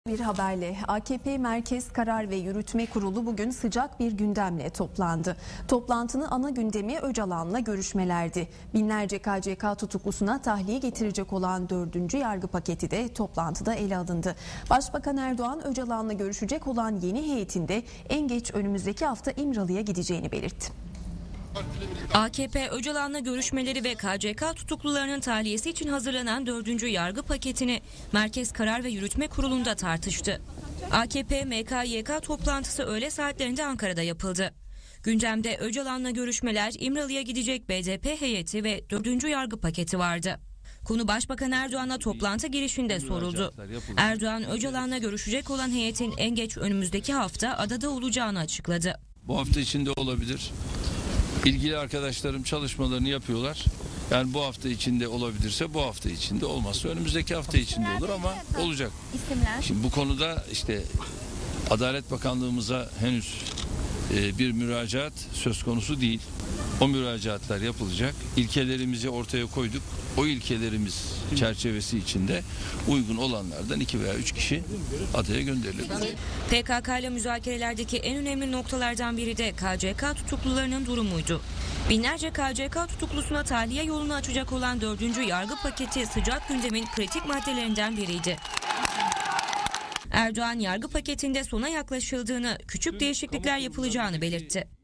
Bir haberle AKP Merkez Karar ve Yürütme Kurulu bugün sıcak bir gündemle toplandı. Toplantının ana gündemi Öcalan'la görüşmelerdi. Binlerce KCK tutuklusuna tahliye getirecek olan 4. yargı paketi de toplantıda ele alındı. Başbakan Erdoğan Öcalan'la görüşecek olan yeni heyetinde en geç önümüzdeki hafta İmralı'ya gideceğini belirtti. AKP Öcalan'la görüşmeleri ve KCK tutuklularının tahliyesi için hazırlanan 4. yargı paketini Merkez Karar ve Yürütme Kurulu'nda tartıştı. AKP MKYK toplantısı öğle saatlerinde Ankara'da yapıldı. Gündemde Öcalan'la görüşmeler, İmralı'ya gidecek BDP heyeti ve 4. yargı paketi vardı. Konu Başbakan Erdoğan'a toplantı girişinde soruldu. Erdoğan, Öcalan'la görüşecek olan heyetin en geç önümüzdeki hafta adada olacağını açıkladı. Bu hafta içinde olabilir. İlgili arkadaşlarım çalışmalarını yapıyorlar. Yani bu hafta içinde olabilirse bu hafta içinde, olmazsa önümüzdeki hafta içinde olur ama olacak. Şimdi bu konuda işte Adalet Bakanlığımıza henüz bir müracaat söz konusu değil. O müracaatlar yapılacak. İlkelerimizi ortaya koyduk. O ilkelerimiz çerçevesi içinde uygun olanlardan 2 veya 3 kişi adaya gönderilir. PKK ile müzakerelerdeki en önemli noktalardan biri de KCK tutuklularının durumuydu. Binlerce KCK tutuklusuna tahliye yolunu açacak olan 4. yargı paketi sıcak gündemin kritik maddelerinden biriydi. Erdoğan yargı paketinde sona yaklaşıldığını, küçük değişiklikler yapılacağını belirtti.